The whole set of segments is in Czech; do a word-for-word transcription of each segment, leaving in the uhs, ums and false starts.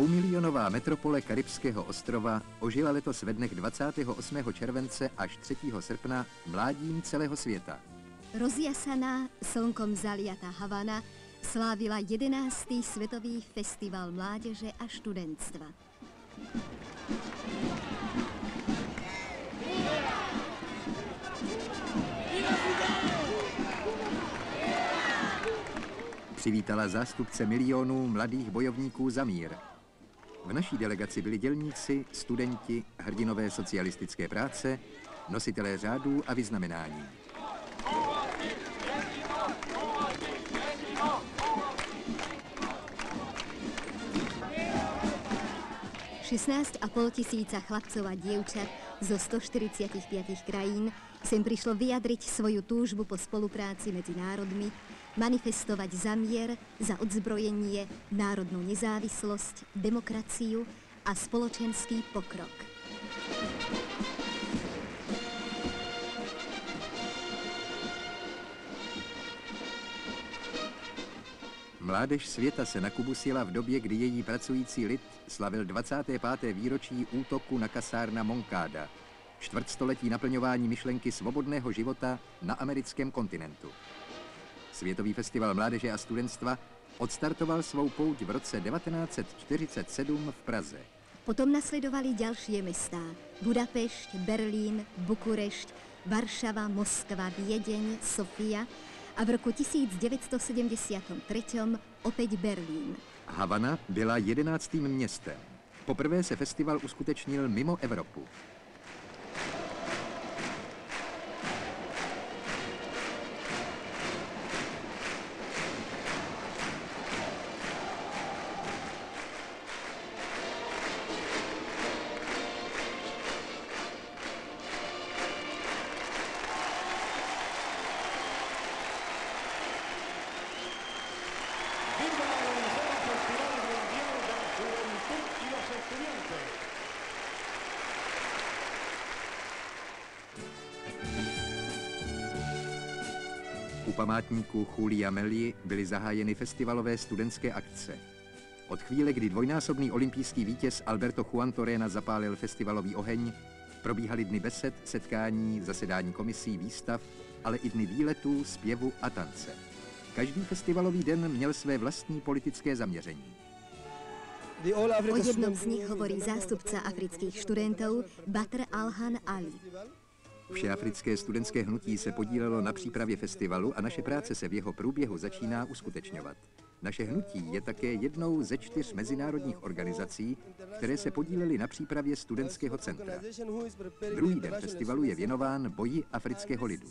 Dvoumilionová metropole Karibského ostrova ožila letos ve dnech dvacátého osmého července až třetího srpna mládím celého světa. Rozjasaná, slnkom zaliatá Havana slávila jedenáctý Světový festival mládeže a študentstva. Přivítala zástupce milionů mladých bojovníků za mír. V naší delegaci byli dělníci, studenti, hrdinové socialistické práce, nositelé řádů a vyznamenání. šestnásť a pol tisíca chlapcov a dievčat zo stoštyridsaťpäť krajín sem prišlo vyjadriť svoju túžbu po spolupráci medzi národmi, manifestovať za mier, za odzbrojenie, národnú nezávislosť, demokraciu a spoločenský pokrok. Mládež světa se na Kubu sjela v době, kdy její pracující lid slavil dvacáté páté výročí útoku na kasárna Moncada, čtvrtstoletí naplňování myšlenky svobodného života na americkém kontinentu. Světový festival mládeže a studentstva odstartoval svou pouť v roce devatenáct set čtyřicet sedm v Praze. Potom nasledovali ďalšie mestá: Budapešť, Berlín, Bukurešť, Varšava, Moskva, Viedeň, Sofia a v roku tisíc devět set sedmdesát tři opět Berlín. Havana byla jedenáctým městem. Poprvé se festival uskutečnil mimo Evropu. U památníku Julia Melli byly zahájeny festivalové studentské akce. Od chvíle, kdy dvojnásobný olympijský vítěz Alberto Juan Torena zapálil festivalový oheň, probíhaly dny besed, setkání, zasedání komisí, výstav, ale i dny výletů, zpěvu a tance. Každý festivalový den měl své vlastní politické zaměření. O jednom z nich hovorí zástupca afrických študentov Badr Alhan Ali. Všeafrické studentské hnutí se podílelo na přípravě festivalu a naše práce se v jeho průběhu začíná uskutečňovat. Naše hnutí je také jednou ze čtyř mezinárodních organizací, které se podílely na přípravě studentského centra. Druhý den festivalu je věnován boji afrického lidu.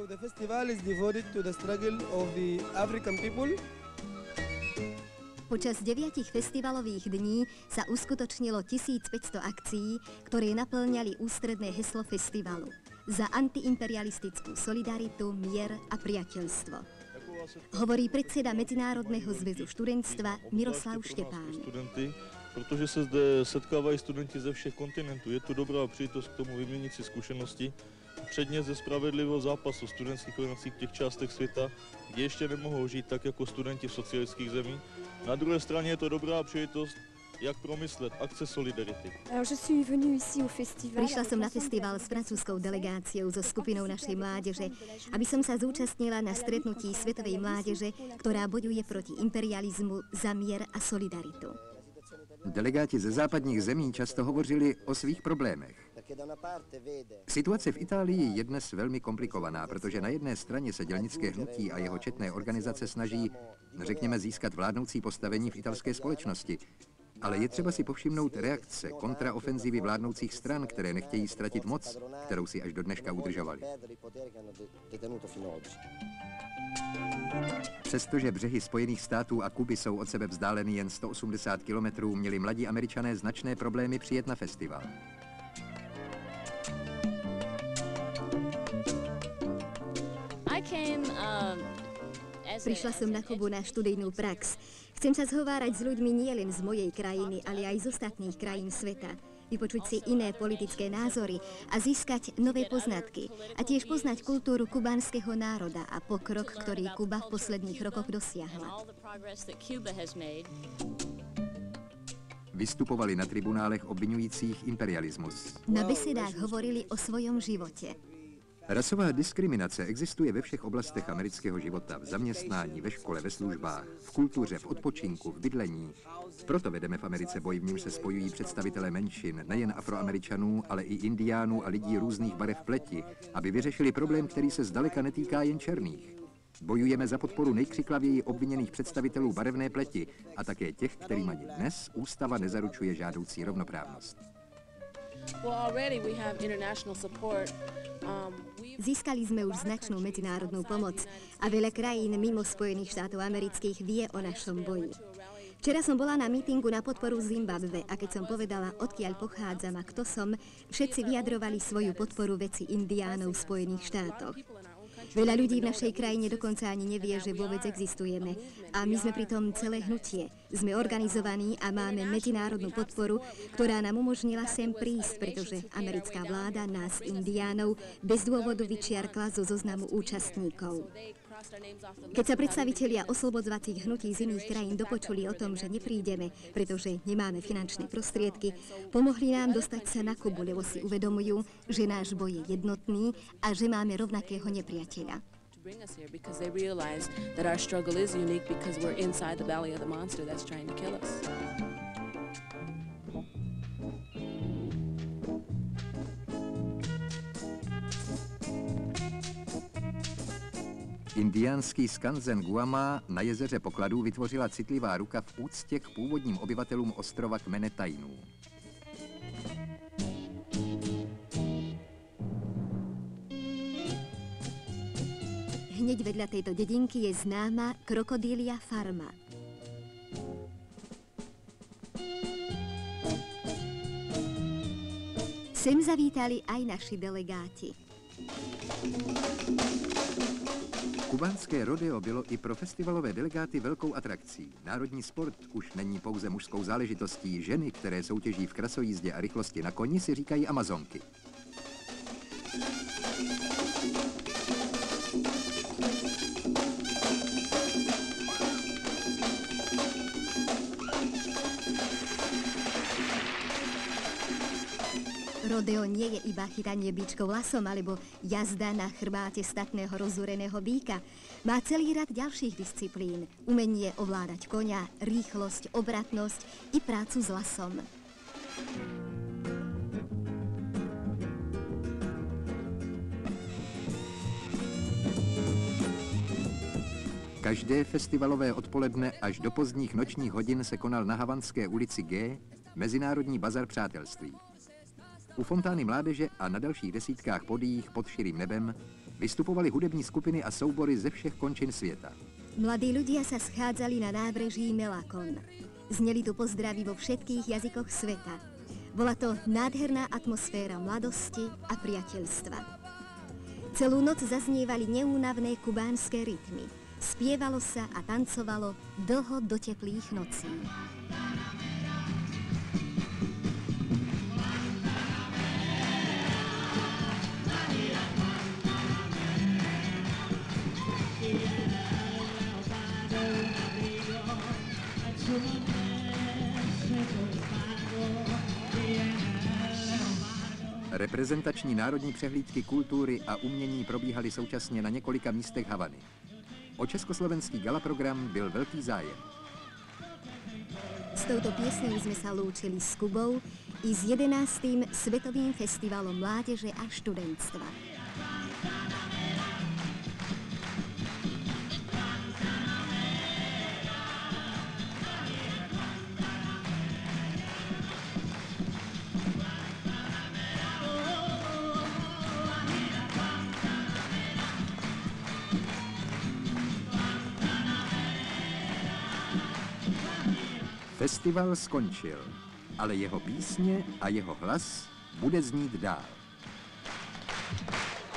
Počas deviatich festivalových dní sa uskutočnilo tisícpäťsto akcií, ktoré naplňali ústredné heslo festivalu: za antiimperialistickú solidaritu, mier a priateľstvo. Hovorí predseda Mezinárodného zväzu študentstva Miroslav Štěpán. Protože se zde setkávají studenti ze všech kontinentů. Je to dobrá příležitost k tomu vyměnit si zkušenosti. Předně ze spravedlivého zápasu studentských organizací v těch částech světa, kde ještě nemohou žít tak jako studenti v socialistických zemích. Na druhé straně je to dobrá příležitost, jak promyslet akce solidarity. Prišla som na festival s francúzskou delegáciou so skupinou našej mládeže, aby som sa zúčastnila na stretnutí svetovej mládeže, ktorá bojuje proti imperializmu, za mier a solidaritu. Delegáti ze západních zemí často hovořili o svých problémech. Situace v Itálii je dnes velmi komplikovaná, protože na jedné straně se dělnické hnutí a jeho četné organizace snaží, řekněme, získat vládnoucí postavení v italské společnosti. Ale je třeba si povšimnout reakce, kontraofenzivy vládnoucích stran, které nechtějí ztratit moc, kterou si až do dneška udržovali. Přestože břehy Spojených států a Kuby jsou od sebe vzdáleny jen sto osmdesát kilometrů, měli mladí Američané značné problémy přijet na festival. Prišla som na Kubu na študijnú prax. Chcem sa zhovárať s ľuďmi nielen z mojej krajiny, ale aj z ostatných krajín sveta. Vypočuť si iné politické názory a získať nové poznatky. A tiež poznať kultúru kubánskeho národa a pokrok, ktorý Kuba v posledných rokoch dosiahla. Vystupovali na tribunálech obvinujících imperialismus. Na besedách hovorili o svojom živote. Rasová diskriminace existuje ve všech oblastech amerického života, v zaměstnání, ve škole, ve službách, v kultuře, v odpočinku, v bydlení. Proto vedeme v Americe boj, v němž se spojují představitelé menšin, nejen Afroameričanů, ale i Indiánů a lidí různých barev pleti, aby vyřešili problém, který se zdaleka netýká jen černých. Bojujeme za podporu nejkřiklavěji obviněných představitelů barevné pleti a také těch, kterým ani dnes ústava nezaručuje žádoucí rovnoprávnost. Získali sme už značnú medzinárodnú pomoc a veľa krajín mimo Spojených štátov amerických vie o našom boji. Včera som bola na mítingu na podporu Zimbabwe a keď som povedala, odkiaľ pochádzam a kto som, všetci vyjadrovali svoju podporu veci Indiánov v Spojených štátoch. Veľa ľudí v našej krajine dokonca ani nevie, že vôbec existujeme. A my sme pritom celé hnutie. Sme organizovaní a máme medzinárodnú podporu, ktorá nám umožnila sem prísť, pretože americká vláda nás, Indiánov, bez dôvodu vyčiarkla zo zoznamu účastníkov. Keď sa predstavitelia oslobodzovacích hnutí z iných krajín dopočuli o tom, že neprídeme, pretože nemáme finančné prostriedky, pomohli nám dostať sa na Kubu, lebo si uvedomujú, že náš boj je jednotný a že máme rovnakého nepriateľa. Indiánský skanzen Guama na jezeře Pokladů vytvořila citlivá ruka v úctě k původním obyvatelům ostrova kmene Tainů. Hneď vedľa tejto dedinky je známa krokodília farma. Sem zavítali aj naši delegáti. Kubánské rodeo bylo i pro festivalové delegáty velkou atrakcí. Národní sport už není pouze mužskou záležitostí. Ženy, které soutěží v krasojízdě a rychlosti na koni, si říkají Amazonky. Rodeo nie je iba chytanie bičkou lasom alebo jazda na chrbáte statného rozúreného býka. Má celý rad ďalších disciplín. Umenie ovládať koňa, rýchlosť, obratnosť i prácu s lasom. Každé festivalové odpoledne až do pozdních nočních hodin se konal na Havanské ulici G Mezinárodní bazar přátelství. U fontány mládeže a na dalších desítkách podích pod širým nebem vystupovaly hudební skupiny a soubory ze všech končin světa. Mladí ľudia sa schádzali na nábreží Melakon. Zneli tu pozdravy vo všetkých jazykoch sveta. Bola to nádherná atmosféra mladosti a priateľstva. Celú noc zaznievali neúnavné kubánske rytmy. Spievalo sa a tancovalo dlho do teplých nocí. Reprezentační národní přehlídky kultury a umění probíhaly současně na několika místech Havany. O československý gala program byl velký zájem. S touto piesňou sme sa lúčili s Kubou i s jedenástym Svetovým festivalom mládeže a študentstva. Festival skončil, ale jeho písně a jeho hlas bude znít dál.